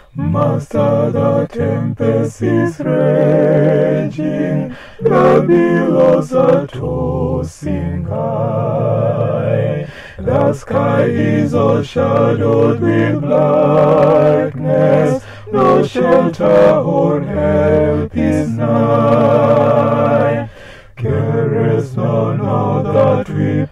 Master, the tempest is raging, the billows are tossing high. The sky is all shadowed with blackness, no shelter or help is nigh. Carest thou not that we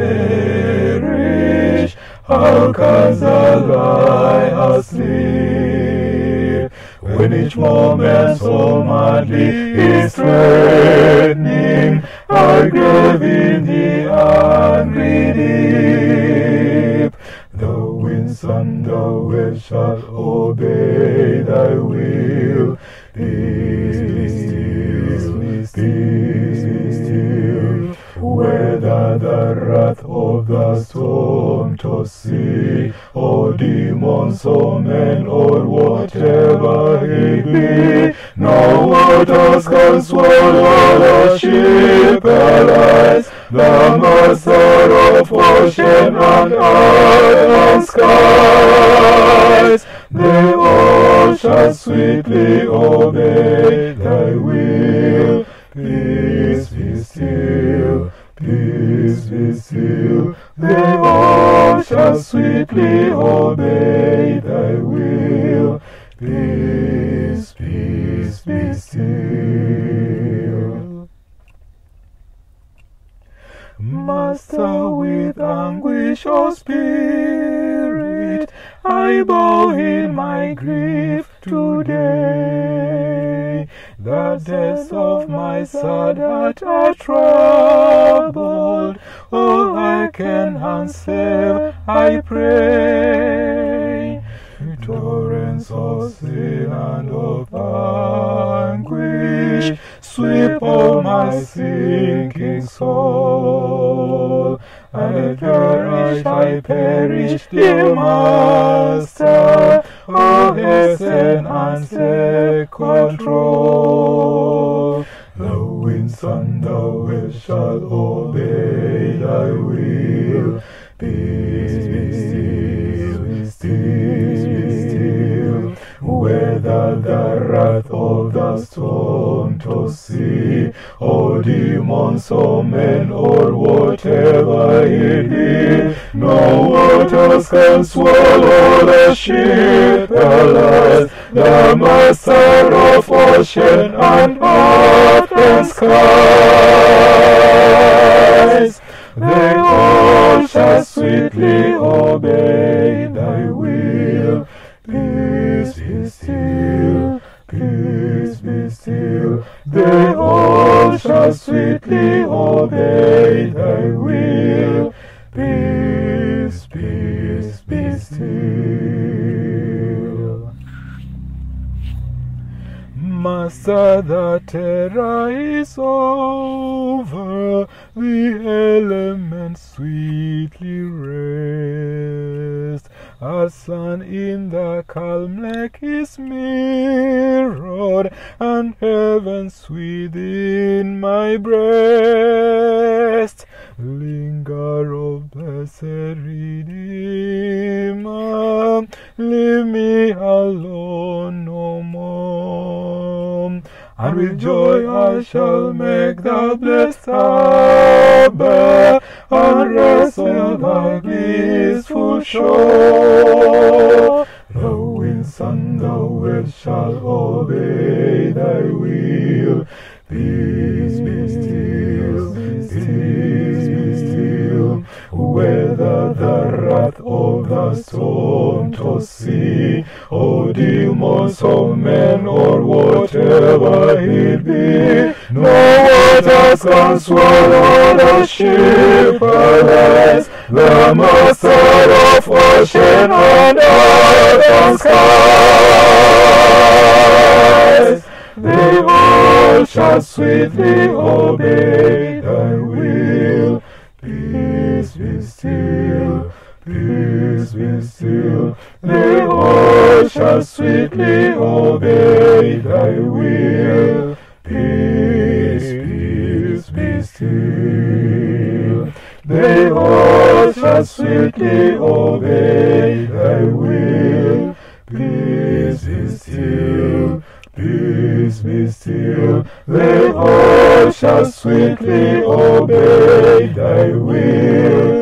perish? How canst thou lie asleep, when each moment so madly is threatening our grave in the angry deep? The winds and the waves shall obey thy will. Peace, be still, be still. Whether the wrath of the storm to sea, or demons or men, or whatever it be, no waters can swallow the ship arise. The Master of ocean and earth and skies, they all shall sweetly obey thy will. Peace, be still, peace, be still. They all shall sweetly obey thy will. Peace, peace, be still. Master, with anguish of spirit, I bow in my grief today. The depths of my sad heart are troubled. Oh, I can answer, I pray. Torrents of sin and of anguish sweep all my sinking soul. I perish, dear Master. Oh, hasten and take control. The winds and the waves shall obey thy will. Peace, be still, be still, be still. Whether the wrath of the storm to sea, or demons or men, or whatever it be, no waters can swallow the ship alive. The Master of ocean and earth and skies, they all shall sweetly obey thy will. Peace, be still, peace, be still. They all shall sweetly obey thy will. Peace, peace, be still. Master, the terror is over, the elements sweetly rest. A sun in the calm lake is mirrored, and heaven's within my breast. Linger, O blessed Redeemer, leave me alone no more. And with joy I shall make the blessed harbor, and rest on thy blissful shore. The winds and the waves shall obey thy will. Peace, be still, peace, be still. Whether the wrath of the storm to sea, or demons or men, or whatever it be, no waters can swallow the ship alive. The Master of ocean and earth and skies, they all shall sweetly obey thy will. Peace, be still, peace, be still. They all shall sweetly obey thy will. Peace, peace, be still. They all shall sweetly obey thy will. Peace be still, peace be still. They all shall sweetly obey thy will.